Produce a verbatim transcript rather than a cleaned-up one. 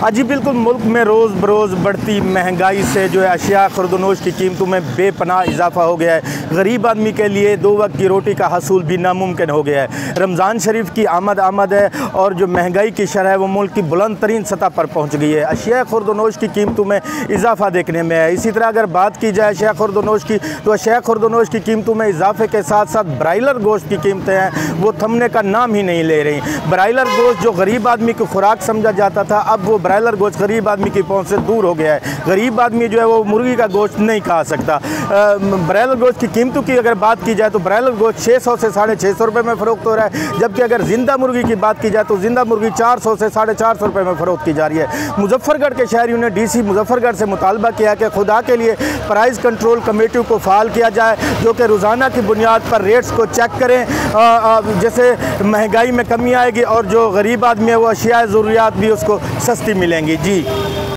जी बिल्कुल, मुल्क में रोज़ बरोज़ बढ़ती महंगाई से जो है अशिया खुर्दनोश की कीमतों में बेपनाह इजाफा हो गया है। गरीब आदमी के लिए दो वक्त की रोटी का हसूल भी नामुमकिन हो गया है। रमज़ान शरीफ की आमद आमद है और जो महंगाई की शरह है वो मुल्क की बुलंद तरीन सतह पर पहुँच गई है। अशिया खुर्दनोश की कीमतों में इजाफा देखने में है। इसी तरह अगर बात की जाए अशिया खुर्दनोश की, तो अशिया खुर्दनोश की कीमतों में इजाफे के साथ साथ ब्रायलर गोश्त की कीमतें हैं वो थमने का नाम ही नहीं ले रही। ब्रायलर गोश्त जो गरीब आदमी को खुराक समझा जाता था, अब वो ब्रायलर गोश्त गरीब आदमी की पहुंच से दूर हो गया है। गरीब आदमी जो है वो मुर्गी का गोश्त नहीं खा सकता। ब्रायलर गोश्त की कीमतों की अगर बात की जाए तो ब्रायलर गोश्त छः सौ से साढ़े छः सौ रुपये में फ़रोख्त हो रहा है, जबकि अगर ज़िंदा मुर्गी की बात की जाए तो ज़िंदा मुर्गी चार सौ से साढ़े चार सौ रुपये में फ़रोख्त की जा रही है। मुजफ्फरगढ़ के शहरियों ने डी सी मुजफ्फरगढ़ से मुतालबा किया कि खुदा के लिए प्राइस कंट्रोल कमेटी को फ़ाल किया जाए, जो कि रोज़ाना की बुनियाद पर रेट्स को चेक करें, जैसे महंगाई में कमी आएगी और जो गरीब आदमी है वो अशिया ज़रूरियात भी उसको सस्ती मिलेंगी। जी।